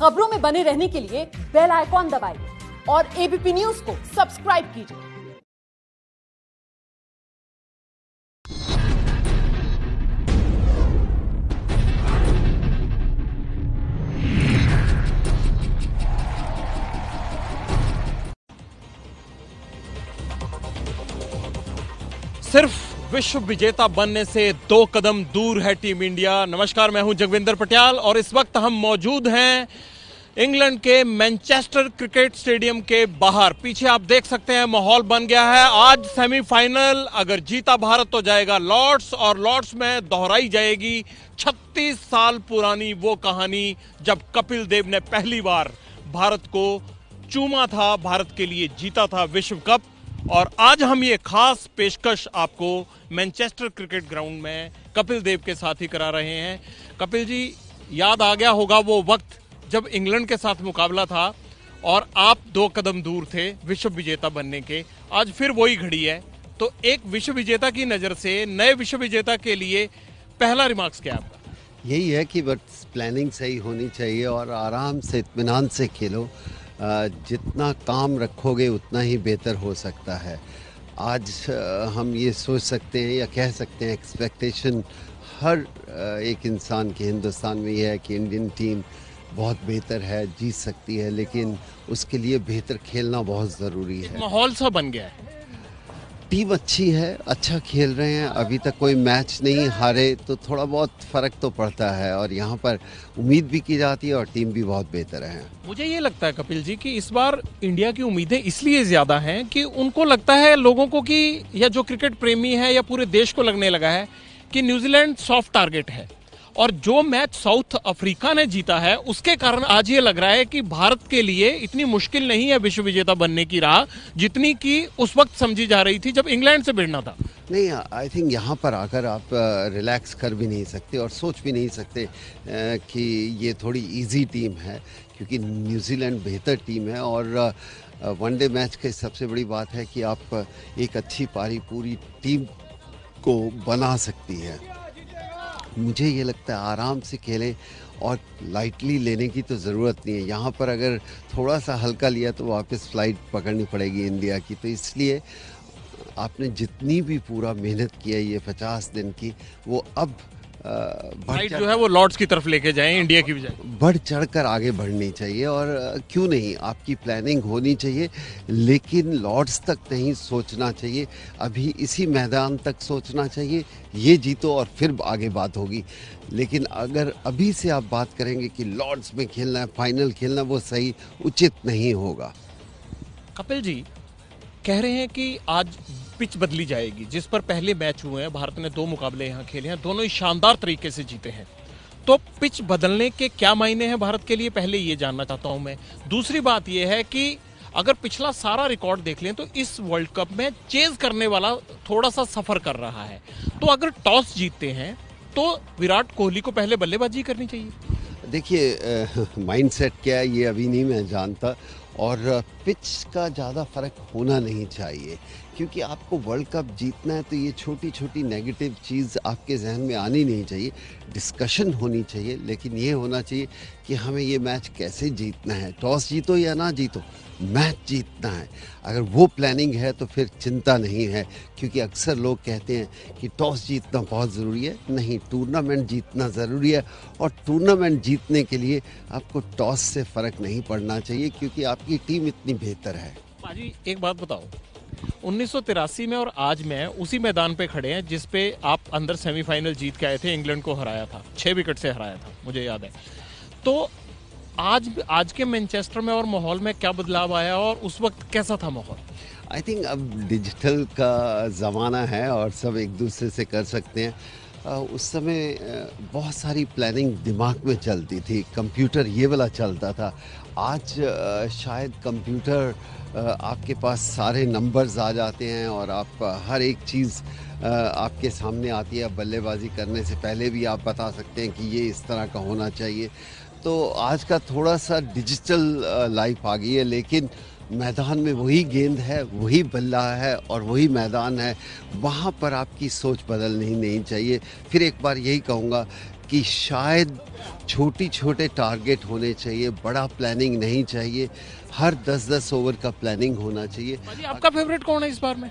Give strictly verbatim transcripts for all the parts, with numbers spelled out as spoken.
खबरों में बने रहने के लिए बेल आइकॉन दबाइए और एबीपी न्यूज को सब्सक्राइब कीजिए। सिर्फ विश्व विजेता बनने से दो कदम दूर है टीम इंडिया। नमस्कार, मैं हूं जगविंदर पटियाल और इस वक्त हम मौजूद हैं इंग्लैंड के मैनचेस्टर क्रिकेट स्टेडियम के बाहर। पीछे आप देख सकते हैं माहौल बन गया है। आज सेमीफाइनल अगर जीता भारत तो जाएगा लॉर्ड्स, और लॉर्ड्स में दोहराई जाएगी छत्तीस साल पुरानी वो कहानी जब कपिल देव ने पहली बार भारत को चूमा था, भारत के लिए जीता था विश्व कप। और आज हम ये खास पेशकश आपको मैनचेस्टर क्रिकेट ग्राउंड में कपिल देव के साथ ही करा रहे हैं। कपिल जी, याद आ गया होगा वो वक्त जब इंग्लैंड के साथ मुकाबला था और आप दो कदम दूर थे विश्व विजेता बनने के। आज फिर वही घड़ी है, तो एक विश्व विजेता की नज़र से नए विश्व विजेता के लिए पहला रिमार्क्स क्या आपका? यही है कि बस प्लानिंग सही होनी चाहिए और आराम से इत्मीनान से खेलो। जितना काम रखोगे उतना ही बेहतर हो सकता है। आज हम ये सोच सकते हैं या कह सकते हैं, एक्सपेक्टेशन हर एक इंसान के हिंदुस्तान में ये है कि इंडियन टीम बहुत बेहतर है, जीत सकती है, लेकिन उसके लिए बेहतर खेलना बहुत ज़रूरी है। माहौल सा बन गया है, टीम अच्छी है, अच्छा खेल रहे हैं, अभी तक कोई मैच नहीं हारे, तो थोड़ा बहुत फ़र्क तो पड़ता है और यहाँ पर उम्मीद भी की जाती है और टीम भी बहुत बेहतर है। मुझे ये लगता है कपिल जी कि इस बार इंडिया की उम्मीदें इसलिए ज़्यादा हैं कि उनको लगता है लोगों को कि, या जो क्रिकेट प्रेमी है या पूरे देश को लगने लगा है कि न्यूजीलैंड सॉफ्ट टारगेट है, और जो मैच साउथ अफ्रीका ने जीता है उसके कारण आज ये लग रहा है कि भारत के लिए इतनी मुश्किल नहीं है विश्व विजेता बनने की राह जितनी कि उस वक्त समझी जा रही थी जब इंग्लैंड से भिड़ना था। नहीं, आई थिंक यहाँ पर आकर आप रिलैक्स कर भी नहीं सकते और सोच भी नहीं सकते कि ये थोड़ी इजी टीम है, क्योंकि न्यूजीलैंड बेहतर टीम है। और वनडे मैच की सबसे बड़ी बात है कि आप एक अच्छी पारी पूरी टीम को बना सकती है। मुझे ये लगता है आराम से खेलें और लाइटली लेने की तो ज़रूरत नहीं है। यहाँ पर अगर थोड़ा सा हल्का लिया तो वापस फ्लाइट पकड़नी पड़ेगी इंडिया की। तो इसलिए आपने जितनी भी पूरा मेहनत की है ये पचास दिन की, वो अब फ्लाइट जो है वो लॉर्ड्स की तरफ लेके जाएं इंडिया की बजाय। बढ़ चढ़कर आगे बढ़नी चाहिए और क्यों नहीं, आपकी प्लानिंग होनी चाहिए, लेकिन लॉर्ड्स तक नहीं सोचना चाहिए। अभी इसी मैदान तक सोचना चाहिए, ये जीतो और फिर आगे बात होगी। लेकिन अगर अभी से आप बात करेंगे कि लॉर्ड्स में खेलना है, फाइनल खेलना, वो सही उचित नहीं होगा। कपिल जी कह रहे हैं कि आज पिच बदली जाएगी, जिस पर पहले मैच हुए हैं, भारत ने दो मुकाबले यहाँ खेले हैं, दोनों ही शानदार तरीके से जीते हैं। तो पिच बदलने के क्या मायने हैं भारत के लिए, पहले ये जानना चाहता हूं मैं। दूसरी बात ये है कि अगर पिछला सारा रिकॉर्ड देख लें तो इस वर्ल्ड कप में चेज करने वाला थोड़ा सा सफर कर रहा है। तो अगर टॉस जीतते हैं तो विराट कोहली को पहले बल्लेबाजी करनी चाहिए। देखिए, माइंडसेट क्या है ये अभी नहीं मैं जानता, और पिच का ज़्यादा फ़र्क होना नहीं चाहिए, क्योंकि आपको वर्ल्ड कप जीतना है तो ये छोटी छोटी नेगेटिव चीज़ आपके जहन में आनी नहीं चाहिए। डिस्कशन होनी चाहिए, लेकिन ये होना चाहिए कि हमें ये मैच कैसे जीतना है। टॉस जीतो या ना जीतो, मैच जीतना है। अगर वो प्लानिंग है तो फिर चिंता नहीं है, क्योंकि अक्सर लोग कहते हैं कि टॉस जीतना बहुत ज़रूरी है। नहीं, टूर्नामेंट जीतना ज़रूरी है, और टूर्नामेंट जीतने के लिए आपको टॉस से फ़र्क नहीं पड़ना चाहिए, क्योंकि आपकी टीम इतनी बेहतर है। पाजी एक बात बताओ, उन्नीस सौ तिरासी में और आज में उसी मैदान पे खड़े हैं जिस पे आप अंदर सेमीफाइनल जीत के आए थे, इंग्लैंड को हराया था, छह विकेट से हराया था, मुझे याद है। तो आज आज के मैनचेस्टर में और माहौल में क्या बदलाव आया और उस वक्त कैसा था माहौल? आई थिंक अब डिजिटल का ज़माना है और सब एक दूसरे से कर सकते हैं। उस समय बहुत सारी प्लानिंग दिमाग में चलती थी, कंप्यूटर ये वाला चलता था। आज शायद कंप्यूटर आपके पास सारे नंबर्स आ जाते हैं और आप हर एक चीज़ आपके सामने आती है। बल्लेबाजी करने से पहले भी आप बता सकते हैं कि ये इस तरह का होना चाहिए। तो आज का थोड़ा सा डिजिटल लाइफ आ गई है, लेकिन मैदान में वही गेंद है, वही बल्ला है और वही मैदान है। वहाँ पर आपकी सोच बदलनी नहीं चाहिए। फिर एक बार यही कहूँगा कि शायद छोटी छोटे टारगेट होने चाहिए, बड़ा प्लानिंग नहीं चाहिए, हर दस दस ओवर का प्लानिंग होना चाहिए। जी, आपका फेवरेट कौन है इस बार में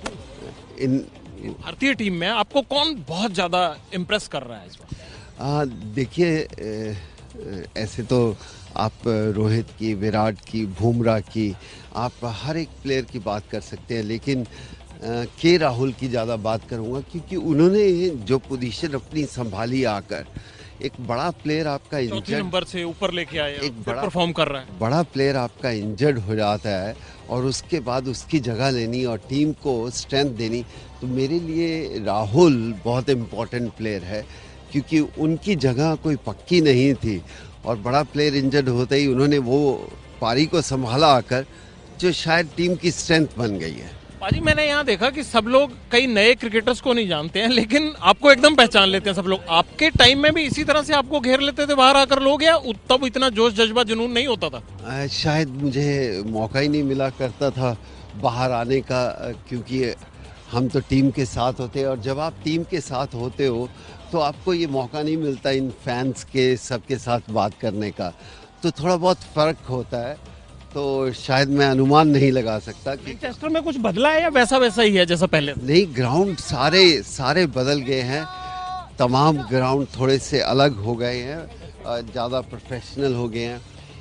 इन भारतीय टीम में? आपको कौन बहुत ज्यादा इम्प्रेस कर रहा है इस बार? देखिए, ऐसे तो आप रोहित की, विराट की, बुमराह की, आप हर एक प्लेयर की बात कर सकते हैं, लेकिन के राहुल की ज़्यादा बात करूंगा क्योंकि उन्होंने जो पोजीशन अपनी संभाली आकर, एक बड़ा प्लेयर आपका चौथे नंबर से ऊपर लेके आए, एक बड़ा परफॉर्म कर रहा है। बड़ा प्लेयर आपका इंजर्ड हो जाता है और उसके बाद उसकी जगह लेनी और टीम को स्ट्रेंथ देनी, तो मेरे लिए राहुल बहुत इम्पोर्टेंट प्लेयर है क्योंकि उनकी जगह कोई पक्की नहीं थी और बड़ा प्लेयर इंजर्ड होते ही उन्होंने वो पारी को संभाला आकर, जो शायद टीम की स्ट्रेंथ बन गई है। पाजी, मैंने यहाँ देखा कि सब लोग कई नए क्रिकेटर्स को नहीं जानते हैं, लेकिन आपको एकदम पहचान लेते हैं सब लोग। आपके टाइम में भी इसी तरह से आपको घेर लेते थे बाहर आकर लोग, या तब इतना जोश जज्बा जुनून नहीं होता था? आ, शायद मुझे मौका ही नहीं मिला करता था बाहर आने का, क्योंकि हम तो टीम के साथ होते हैं और जब आप टीम के साथ होते हो तो आपको ये मौका नहीं मिलता इन फैंस के सबके साथ बात करने का, तो थोड़ा बहुत फ़र्क होता है। तो शायद मैं अनुमान नहीं लगा सकता कि मैनचेस्टर में कुछ बदला है या वैसा वैसा ही है जैसा पहले? नहीं, ग्राउंड सारे सारे बदल गए हैं, तमाम ग्राउंड थोड़े से अलग हो गए हैं, ज़्यादा प्रोफेशनल हो गए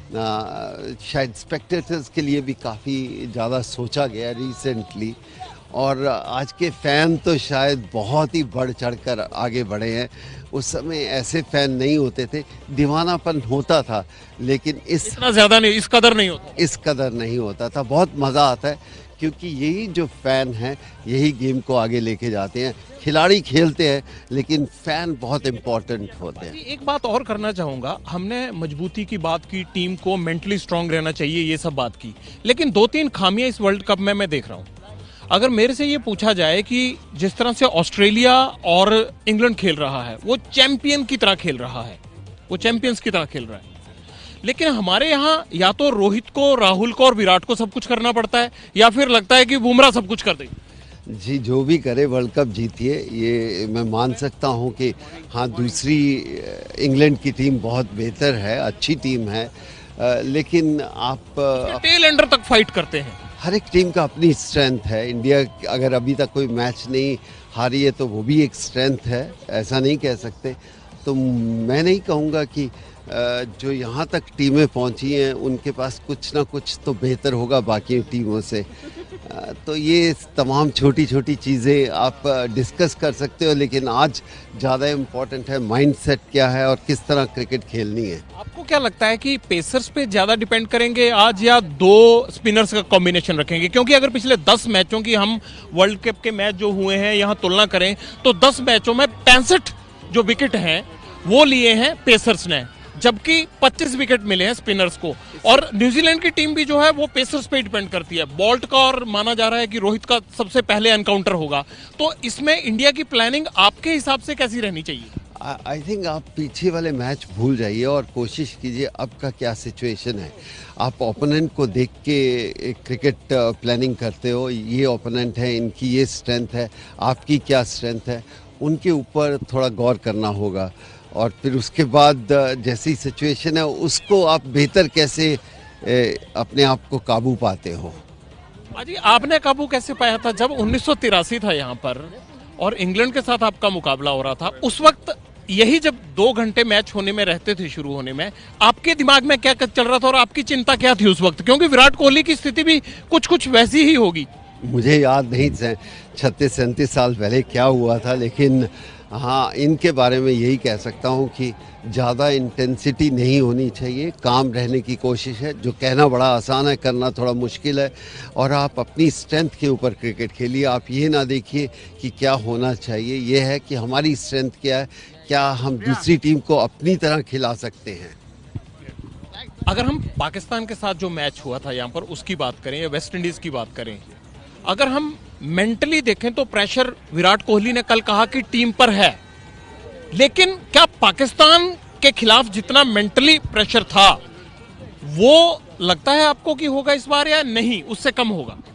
हैं। शायद स्पेक्टेटर्स के लिए भी काफ़ी ज़्यादा सोचा गया रिसेंटली, और आज के फ़ैन तो शायद बहुत ही बढ़ चढ़ कर आगे बढ़े हैं। उस समय ऐसे फ़ैन नहीं होते थे, दीवानापन होता था लेकिन इस इतना ज़्यादा नहीं, इस कदर नहीं होता इस कदर नहीं होता था। बहुत मज़ा आता है क्योंकि यही जो फ़ैन हैं यही गेम को आगे लेके जाते हैं। खिलाड़ी खेलते हैं लेकिन फ़ैन बहुत इम्पोर्टेंट होते हैं। एक बात और करना चाहूँगा, हमने मजबूती की बात की, टीम को मेंटली स्ट्रांग रहना चाहिए, ये सब बात की, लेकिन दो तीन खामियां इस वर्ल्ड कप में मैं देख रहा हूँ। अगर मेरे से ये पूछा जाए कि जिस तरह से ऑस्ट्रेलिया और इंग्लैंड खेल रहा है, वो चैंपियन की तरह खेल रहा है, वो चैंपियंस की तरह खेल रहा है, लेकिन हमारे यहाँ या तो रोहित को, राहुल को और विराट को सब कुछ करना पड़ता है, या फिर लगता है कि बुमराह सब कुछ कर देगी। जी, जो भी करे वर्ल्ड कप जीतिए, ये मैं मान सकता हूँ कि हाँ, दूसरी इंग्लैंड की टीम बहुत बेहतर है, अच्छी टीम है, लेकिन आप टेल एंडर तक फाइट करते हैं। हर एक टीम का अपनी स्ट्रेंथ है। इंडिया अगर अभी तक कोई मैच नहीं हारी है तो वो भी एक स्ट्रेंथ है, ऐसा नहीं कह सकते। तो मैं नहीं कहूँगा कि जो यहाँ तक टीमें पहुँची हैं उनके पास कुछ ना कुछ तो बेहतर होगा बाकी टीमों से। तो ये तमाम छोटी छोटी चीज़ें आप डिस्कस कर सकते हो, लेकिन आज ज़्यादा इम्पोर्टेंट है माइंडसेट क्या है और किस तरह क्रिकेट खेलनी है। आपको क्या लगता है कि पेसर्स पे ज़्यादा डिपेंड करेंगे आज, या दो स्पिनर्स का कॉम्बिनेशन रखेंगे? क्योंकि अगर पिछले दस मैचों की हम वर्ल्ड कप के मैच जो हुए हैं यहाँ तुलना करें तो दस मैचों में पैंसठ जो विकेट हैं वो लिए हैं पेसर्स ने, जबकि पच्चीस विकेट मिले हैं स्पिनर्स को। और न्यूजीलैंड की टीम भी जो है वो पेसर्स पे डिपेंड करती है, बोल्ट का, और माना जा रहा है कि रोहित का सबसे पहले एनकाउंटर होगा। तो इसमें इंडिया की प्लानिंग आपके हिसाब से कैसी रहनी चाहिए? आई थिंक आप पीछे वाले मैच भूल जाइए और कोशिश कीजिए अब का क्या सिचुएशन है। आप ओपोनेंट को देख के क्रिकेट प्लानिंग करते हो, ये ओपोनेंट है, इनकी ये स्ट्रेंथ है, आपकी क्या स्ट्रेंथ है, उनके ऊपर थोड़ा गौर करना होगा। और फिर उसके बाद जैसी सिचुएशन है उसको आप बेहतर कैसे ए, अपने आप को काबू पाते हो। अजी, आपने काबू कैसे पाया था जब उन्नीस सौ तिरासी था यहाँ पर और इंग्लैंड के साथ आपका मुकाबला हो रहा था? उस वक्त यही जब दो घंटे मैच होने में रहते थे शुरू होने में, आपके दिमाग में क्या चल रहा था और आपकी चिंता क्या थी उस वक्त? क्योंकि विराट कोहली की स्थिति भी कुछ कुछ वैसी ही होगी। मुझे याद नहीं छत्तीस सैंतीस साल पहले क्या हुआ था, लेकिन हाँ, इनके बारे में यही कह सकता हूँ कि ज़्यादा इंटेंसिटी नहीं होनी चाहिए, काम रहने की कोशिश है। जो कहना बड़ा आसान है, करना थोड़ा मुश्किल है। और आप अपनी स्ट्रेंथ के ऊपर क्रिकेट खेलिए। आप ये ना देखिए कि क्या होना चाहिए, ये है कि हमारी स्ट्रेंथ क्या है, क्या हम दूसरी टीम को अपनी तरह खिला सकते हैं। अगर हम पाकिस्तान के साथ जो मैच हुआ था यहाँ पर उसकी बात करें या वेस्ट इंडीज़ की बात करें, अगर हम मेंटली देखें तो प्रेशर विराट कोहली ने कल कहा कि टीम पर है, लेकिन क्या पाकिस्तान के खिलाफ जितना मेंटली प्रेशर था वो लगता है आपको कि होगा इस बार, या नहीं उससे कम होगा?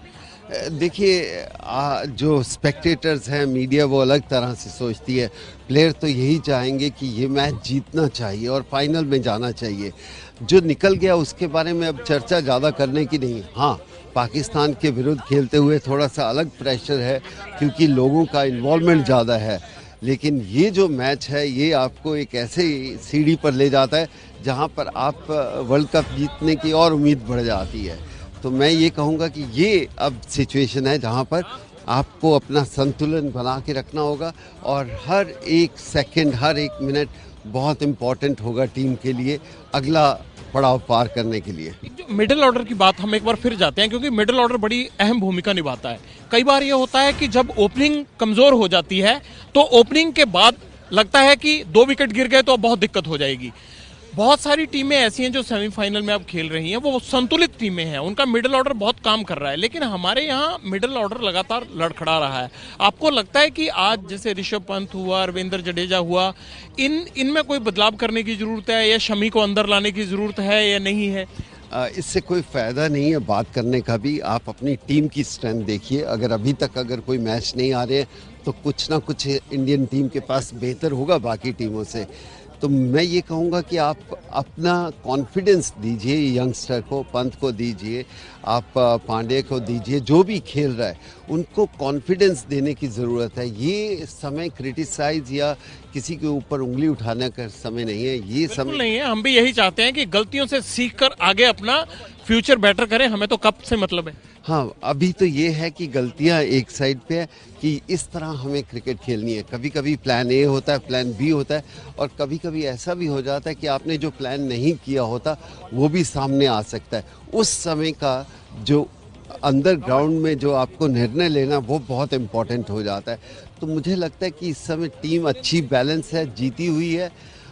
देखिए, आ, जो स्पेक्टेटर्स हैं, मीडिया, वो अलग तरह से सोचती है। प्लेयर तो यही चाहेंगे कि ये मैच जीतना चाहिए और फाइनल में जाना चाहिए। जो निकल गया उसके बारे में अब चर्चा ज़्यादा करने की नहीं। हाँ, पाकिस्तान के विरुद्ध खेलते हुए थोड़ा सा अलग प्रेशर है क्योंकि लोगों का इन्वॉल्वमेंट ज़्यादा है, लेकिन ये जो मैच है ये आपको एक ऐसे सीढ़ी पर ले जाता है जहाँ पर आप वर्ल्ड कप जीतने की और उम्मीद बढ़ जाती है। तो मैं ये कहूँगा कि ये अब सिचुएशन है जहाँ पर आपको अपना संतुलन बना के रखना होगा और हर एक सेकंड, हर एक मिनट बहुत इम्पॉर्टेंट होगा टीम के लिए अगला पड़ाव पार करने के लिए। जो मिडिल ऑर्डर की बात हम एक बार फिर जाते हैं, क्योंकि मिडिल ऑर्डर बड़ी अहम भूमिका निभाता है। कई बार ये होता है कि जब ओपनिंग कमजोर हो जाती है तो ओपनिंग के बाद लगता है कि दो विकेट गिर गए तो अब बहुत दिक्कत हो जाएगी। बहुत सारी टीमें ऐसी हैं जो सेमीफाइनल में अब खेल रही हैं, वो संतुलित टीमें हैं, उनका मिडिल ऑर्डर बहुत काम कर रहा है, लेकिन हमारे यहाँ मिडिल ऑर्डर लगातार लड़खड़ा रहा है। आपको लगता है कि आज जैसे ऋषभ पंत हुआ, रविंद्र जडेजा हुआ, इन इनमें कोई बदलाव करने की जरूरत है या शमी को अंदर लाने की जरूरत है या नहीं है? इससे कोई फ़ायदा नहीं है बात करने का भी। आप अपनी टीम की स्ट्रेंथ देखिए। अगर अभी तक अगर कोई मैच नहीं आ रहे हैं तो कुछ ना कुछ इंडियन टीम के पास बेहतर होगा बाकी टीमों से। तो मैं ये कहूँगा कि आप अपना कॉन्फिडेंस दीजिए यंगस्टर को, पंत को दीजिए, आप पांडे को दीजिए, जो भी खेल रहा है उनको कॉन्फिडेंस देने की ज़रूरत है। ये समय क्रिटिसाइज या किसी के ऊपर उंगली उठाने का समय नहीं है, ये समय नहीं है। हम भी यही चाहते हैं कि गलतियों से सीखकर आगे अपना फ्यूचर बेटर करें, हमें तो कप से मतलब है। हाँ, अभी तो ये है कि गलतियां एक साइड पे है कि इस तरह हमें क्रिकेट खेलनी है। कभी कभी प्लान ए होता है, प्लान बी होता है, और कभी कभी ऐसा भी हो जाता है कि आपने जो प्लान नहीं किया होता वो भी सामने आ सकता है। उस समय का जो अंदर ग्राउंड में जो आपको निर्णय लेना वो बहुत इम्पोर्टेंट हो जाता है। तो मुझे लगता है कि इस समय टीम अच्छी बैलेंस है, जीती हुई है,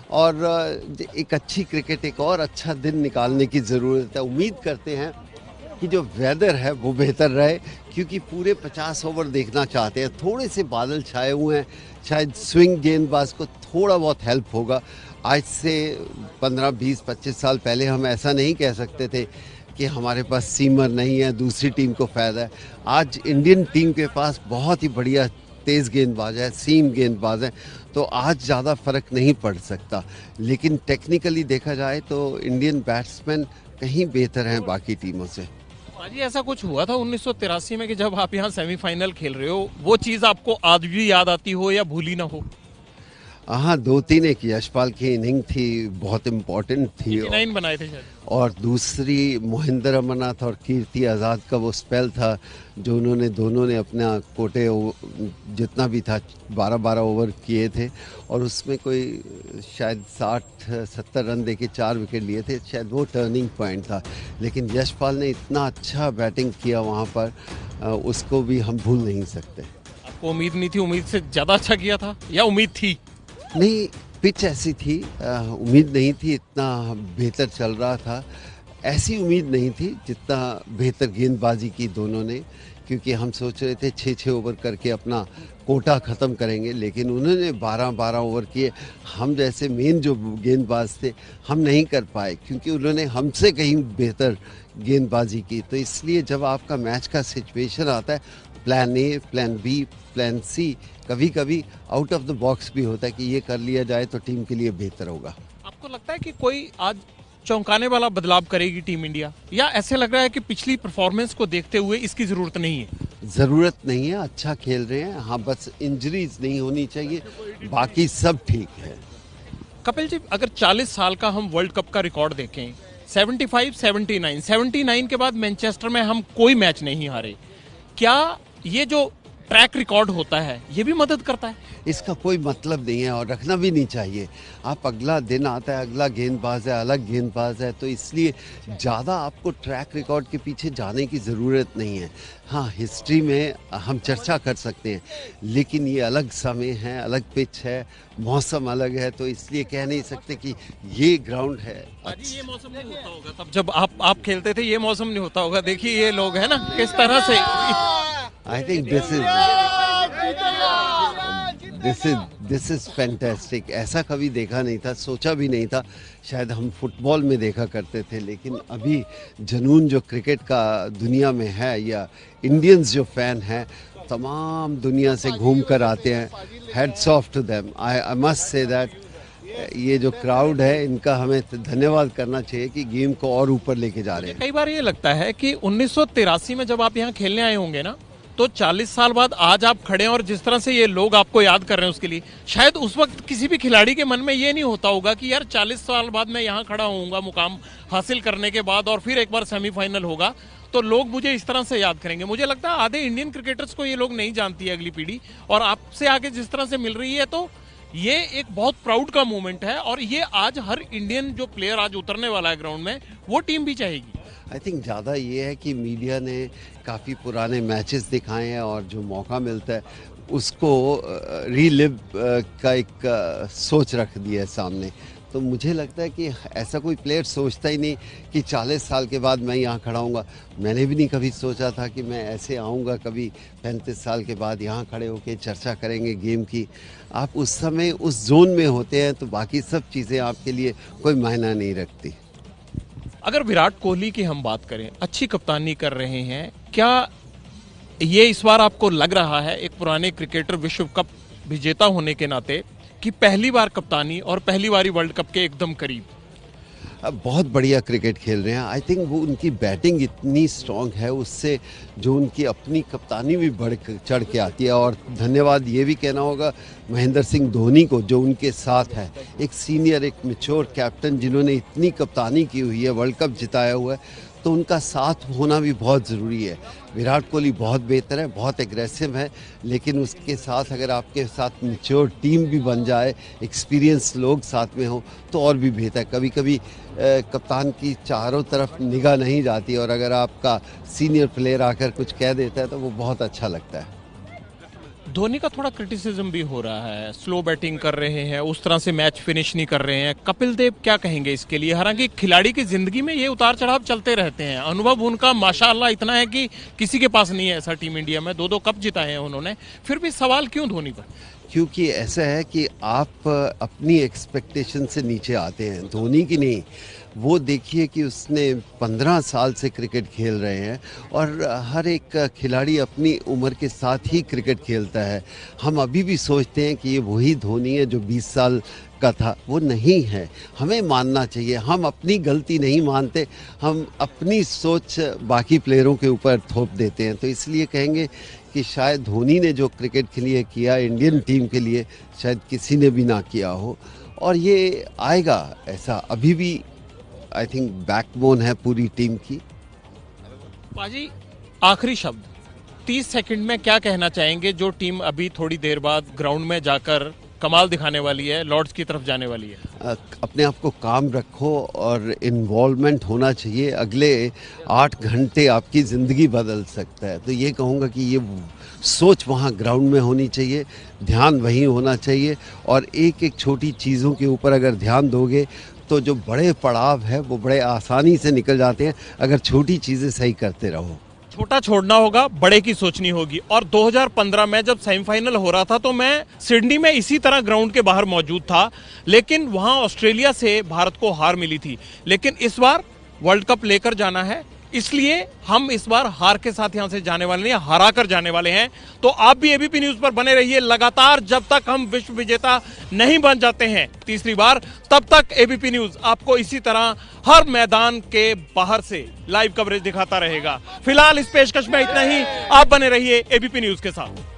और एक अच्छी क्रिकेट, एक और अच्छा दिन निकालने की ज़रूरत है। उम्मीद करते हैं कि जो वेदर है वो बेहतर रहे, क्योंकि पूरे पचास ओवर देखना चाहते हैं। थोड़े से बादल छाए हुए हैं, शायद स्विंग गेंदबाज को थोड़ा बहुत हेल्प होगा। आज से पंद्रह बीस पच्चीस साल पहले हम ऐसा नहीं कह सकते थे कि हमारे पास सीमर नहीं है, दूसरी टीम को फ़ायदा है। आज इंडियन टीम के पास बहुत ही बढ़िया तेज़ गेंदबाज है, सीम गेंदबाज है, तो आज ज़्यादा फ़र्क नहीं पड़ सकता। लेकिन टेक्निकली देखा जाए तो इंडियन बैट्समैन कहीं बेहतर हैं बाकी टीमों से। जी, ऐसा कुछ हुआ था उन्नीस सौ तिरासी में कि जब आप यहाँ सेमीफाइनल खेल रहे हो, वो चीज़ आपको आज भी याद आती हो या भूली ना हो? हाँ, दो तीन, एक यशपाल की इनिंग थी, बहुत इम्पोर्टेंट थी, नाइन बनाए थे शायद, और दूसरी मोहिंदर अमरनाथ और कीर्ति आज़ाद का वो स्पेल था जो उन्होंने दोनों ने अपना कोटे जितना भी था बारह बारह ओवर किए थे, और उसमें कोई शायद साठ सत्तर रन देके चार विकेट लिए थे, शायद वो टर्निंग पॉइंट था। लेकिन यशपाल ने इतना अच्छा बैटिंग किया वहाँ पर, उसको भी हम भूल नहीं सकते। आपको उम्मीद नहीं थी? उम्मीद से ज़्यादा अच्छा किया था या उम्मीद थी? नहीं, पिच ऐसी थी, आ, उम्मीद नहीं थी। इतना बेहतर चल रहा था, ऐसी उम्मीद नहीं थी जितना बेहतर गेंदबाजी की दोनों ने, क्योंकि हम सोच रहे थे छः छः ओवर करके अपना कोटा ख़त्म करेंगे, लेकिन उन्होंने बारह बारह ओवर किए। हम जैसे मेन जो गेंदबाज थे हम नहीं कर पाए, क्योंकि उन्होंने हमसे कहीं बेहतर गेंदबाजी की। तो इसलिए जब आपका मैच का सिचुएशन आता है, plan A, plan B, plan C, कभी कभी आउट ऑफ द बॉक्स भी होता है कि ये कर लिया जाए तो टीम के लिए बेहतर होगा। आपको लगता है कि कोई आज चौंकाने वाला बदलाव करेगी टीम इंडिया, या ऐसे लग रहा है कि पिछली परफॉर्मेंस को देखते हुए इसकी जरूरत नहीं है? ज़रूरत नहीं है, अच्छा खेल रहे हैं। हाँ, बस इंजरीज नहीं होनी चाहिए, बाकी सब ठीक है। कपिल जी, अगर चालीस साल का हम वर्ल्ड कप का रिकॉर्ड देखें, पचहत्तर, उन्यासी, उन्यासी के बाद मैनचेस्टर में हम कोई मैच नहीं हारे, क्या ये जो ट्रैक रिकॉर्ड होता है ये भी मदद करता है? इसका कोई मतलब नहीं है और रखना भी नहीं चाहिए। आप अगला दिन आता है, अगला गेंदबाज है, अलग गेंदबाज है, तो इसलिए ज़्यादा आपको ट्रैक रिकॉर्ड के पीछे जाने की ज़रूरत नहीं है। हाँ, हिस्ट्री में हम चर्चा कर सकते हैं, लेकिन ये अलग समय है, अलग पिच है, मौसम अलग है, तो इसलिए कह नहीं सकते कि ये ग्राउंड है। ये मौसम नहीं होता होगा तब जब आप आप खेलते थे, ये मौसम नहीं होता होगा। देखिए ये लोग हैं ना किस तरह से। I think this is this is this is fantastic. ऐसा कभी देखा नहीं था, सोचा भी नहीं था। शायद हम फुटबॉल में देखा करते थे, लेकिन अभी जुनून जो क्रिकेट का दुनिया में है, या इंडियंस जो फैन हैं तमाम दुनिया से घूम कर आते हैं, heads off to them. I I must say that ये जो क्राउड है इनका हमें धन्यवाद करना चाहिए कि गेम को और ऊपर लेके जा रहे हैं। कई बार ये लगता है कि उन्नीस सौ तिरासी में जब आप यहाँ खेलने आए होंगे ना, तो चालीस साल बाद आज आप खड़े हैं और जिस तरह से ये लोग आपको याद कर रहे हैं उसके लिए, शायद उस वक्त किसी भी खिलाड़ी के मन में ये नहीं होता होगा कि यार चालीस साल बाद मैं यहाँ खड़ा होऊंगा मुकाम हासिल करने के बाद, और फिर एक बार सेमीफाइनल होगा तो लोग मुझे इस तरह से याद करेंगे। मुझे लगता है आधे इंडियन क्रिकेटर्स को ये लोग नहीं जानती है, अगली पीढ़ी, और आपसे आगे जिस तरह से मिल रही है, तो ये एक बहुत प्राउड का मोमेंट है। और ये आज हर इंडियन जो प्लेयर आज उतरने वाला है ग्राउंड में, वो टीम भी चाहेगी। आई थिंक ज़्यादा ये है कि मीडिया ने काफ़ी पुराने मैचेस दिखाए हैं, और जो मौका मिलता है उसको रीलिव का एक सोच रख दिया है सामने। तो मुझे लगता है कि ऐसा कोई प्लेयर सोचता ही नहीं कि चालीस साल के बाद मैं यहाँ खड़ा हूँगा। मैंने भी नहीं कभी सोचा था कि मैं ऐसे आऊँगा, कभी पैंतीस साल के बाद यहाँ खड़े होकर चर्चा करेंगे गेम की। आप उस समय उस जोन में होते हैं तो बाकी सब चीज़ें आपके लिए कोई मायना नहीं रखती। अगर विराट कोहली की हम बात करें, अच्छी कप्तानी कर रहे हैं, क्या ये इस बार आपको लग रहा है एक पुराने क्रिकेटर विश्व कप विजेता होने के नाते कि पहली बार कप्तानी और पहली बार वर्ल्ड कप के एकदम करीब? बहुत बढ़िया क्रिकेट खेल रहे हैं। आई थिंक वो उनकी बैटिंग इतनी स्ट्रांग है, उससे जो उनकी अपनी कप्तानी भी बढ़ चढ़ के आती है। और धन्यवाद ये भी कहना होगा महेंद्र सिंह धोनी को, जो उनके साथ है, एक सीनियर, एक मैच्योर कैप्टन जिन्होंने इतनी कप्तानी की हुई है, वर्ल्ड कप जिताया हुआ है, तो उनका साथ होना भी बहुत ज़रूरी है। विराट कोहली बहुत बेहतर है, बहुत एग्रेसिव है, लेकिन उसके साथ अगर आपके साथ मैच्योर टीम भी बन जाए, एक्सपीरियंस लोग साथ में हो, तो और भी बेहतर है। कभी कभी कप्तान की चारों तरफ निगाह नहीं जाती, और अगर आपका सीनियर प्लेयर आकर कुछ कह देता है तो वो बहुत अच्छा लगता है। धोनी का थोड़ा क्रिटिसिज्म भी हो रहा है, स्लो बैटिंग कर रहे हैं, उस तरह से मैच फिनिश नहीं कर रहे हैं। कपिल देव क्या कहेंगे इसके लिए? हालांकि खिलाड़ी की जिंदगी में ये उतार चढ़ाव चलते रहते हैं, अनुभव उनका माशाअल्लाह इतना है कि किसी के पास नहीं है ऐसा टीम इंडिया में। दो दो कप जिताए हैं उन्होंने, फिर भी सवाल क्यों धोनी पर? क्योंकि ऐसा है कि आप अपनी एक्सपेक्टेशन से नीचे आते हैं, धोनी की नहीं। वो देखिए कि उसने पंद्रह साल से क्रिकेट खेल रहे हैं, और हर एक खिलाड़ी अपनी उम्र के साथ ही क्रिकेट खेलता है। हम अभी भी सोचते हैं कि ये वही धोनी है जो बीस साल का था, वो नहीं है। हमें मानना चाहिए, हम अपनी गलती नहीं मानते, हम अपनी सोच बाकी प्लेयरों के ऊपर थोप देते हैं। तो इसलिए कहेंगे कि शायद धोनी ने जो क्रिकेट के लिए किया इंडियन टीम के लिए, शायद किसी ने भी ना किया हो, और ये आएगा ऐसा। अभी भी आई थिंक बैकबोन है पूरी टीम की। पाजी, आखिरी शब्द तीस सेकंड में क्या कहना चाहेंगे? जो टीम अभी थोड़ी देर बाद ग्राउंड में जाकर कमाल दिखाने वाली है, लॉर्ड्स की तरफ जाने वाली है। अपने आप को काम रखो और इन्वॉल्वमेंट होना चाहिए। अगले आठ घंटे आपकी ज़िंदगी बदल सकता है। तो ये कहूँगा कि ये सोच वहाँ ग्राउंड में होनी चाहिए, ध्यान वहीं होना चाहिए, और एक एक छोटी चीज़ों के ऊपर अगर ध्यान दोगे तो जो बड़े पड़ाव है वो बड़े आसानी से निकल जाते हैं, अगर छोटी चीज़ें सही करते रहो। छोटा छोड़ना होगा, बड़े की सोचनी होगी। और दो हज़ार पंद्रह में जब सेमीफाइनल हो रहा था तो मैं सिडनी में इसी तरह ग्राउंड के बाहर मौजूद था, लेकिन वहां ऑस्ट्रेलिया से भारत को हार मिली थी। लेकिन इस बार वर्ल्ड कप लेकर जाना है, इसलिए हम इस बार हार के साथ यहां से जाने वाले नहीं, हरा कर जाने वाले हैं। तो आप भी एबीपी न्यूज पर बने रहिए लगातार, जब तक हम विश्व विजेता नहीं बन जाते हैं तीसरी बार, तब तक एबीपी न्यूज आपको इसी तरह हर मैदान के बाहर से लाइव कवरेज दिखाता रहेगा। फिलहाल इस पेशकश में इतना ही, आप बने रहिए एबीपी न्यूज के साथ।